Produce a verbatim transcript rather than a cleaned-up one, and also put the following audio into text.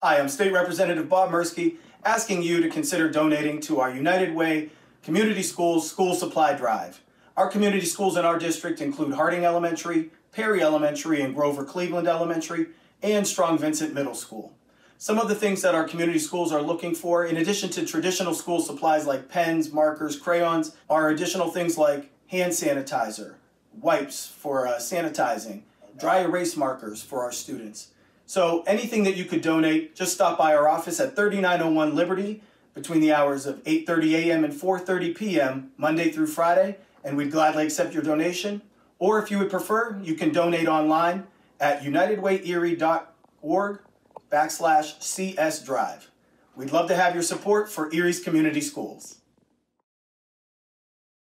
Hi, I'm State Representative Bob Merski, asking you to consider donating to our United Way Community Schools School Supply Drive. Our community schools in our district include Harding Elementary, Perry Elementary, and Grover Cleveland Elementary, and Strong Vincent Middle School. Some of the things that our community schools are looking for, in addition to traditional school supplies like pens, markers, crayons, are additional things like hand sanitizer, wipes for uh, sanitizing, dry erase markers for our students. So anything that you could donate, just stop by our office at thirty-nine oh one Liberty between the hours of eight thirty a m and four thirty p m Monday through Friday, and we'd gladly accept your donation. Or if you would prefer, you can donate online at unitedwayerie.org backslash CS Drive. We'd love to have your support for Erie's community schools.